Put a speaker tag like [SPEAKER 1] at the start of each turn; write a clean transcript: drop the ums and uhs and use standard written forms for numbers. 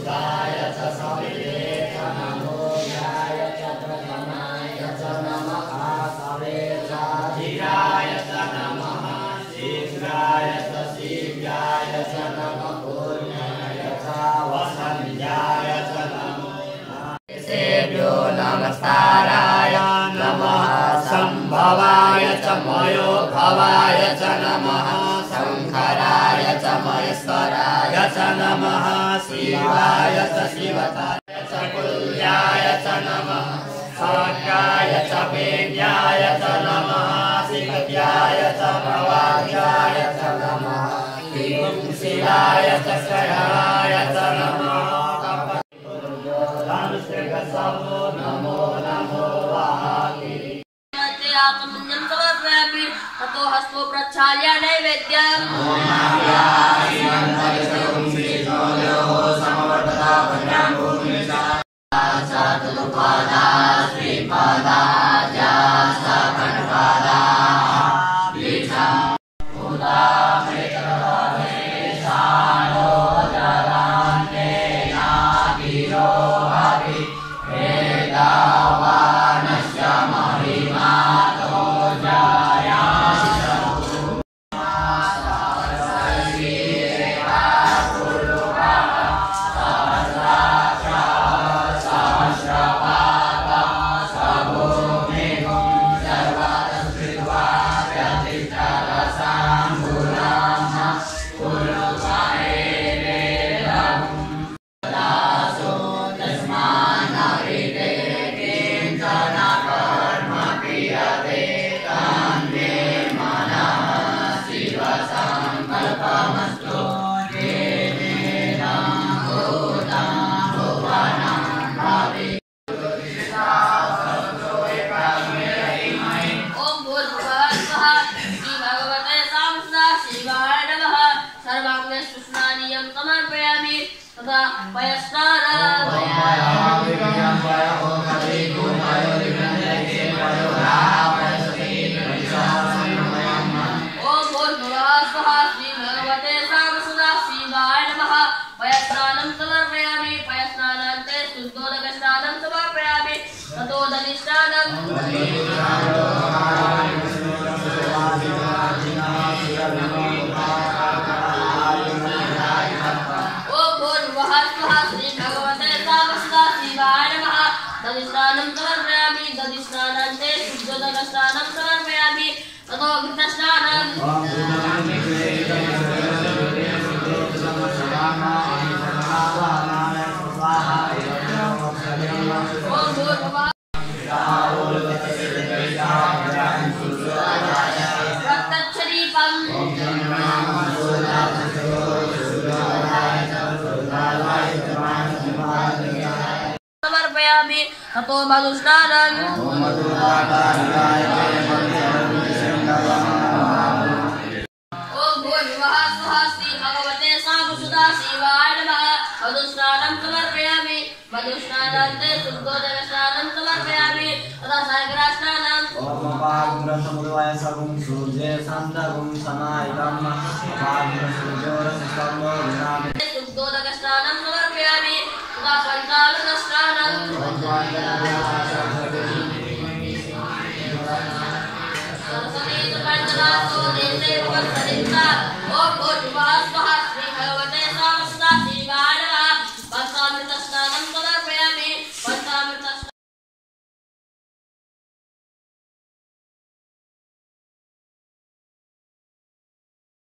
[SPEAKER 1] रुद्राय च सविते च नमो याय च प्रथमाय च नमः सवेशाधिराय च नमः शीघ्राय च शीघ्राय च नमः पूर्णाय च वसन्ध्याय च नमः सेभ्यो नमस्काराय नमः संभवाय च मयो भवाय च नमः शंकराय च महेश्वराय च नमः शिवाय च शिवताय च कुल्याय च नमः शाक्याय च वेद्याय च नमः शिवत्याय च भवाय च नमः शिवाय च शरणाय च नमः नमो नमो वाहि आत्मन्यं समर्पयामि ततो हस्तो प्रक्षाल्य नैवेद्यम्
[SPEAKER 2] ततो मधुस्नानं ओम भूर्भुवः स्वः श्री भगवते साधुसुधा शिवाय नमः मधुस्नानं समर्पयामि मधुस्नानान्ते शुद्धोदकस्नानं समर्पयामि तथा सागरस्नानं
[SPEAKER 1] ओम पाग्रसमुदय सर्वं सूर्ये सन्दगं समाहितं पाग्रसूर्योरसस्तम्भो विरामे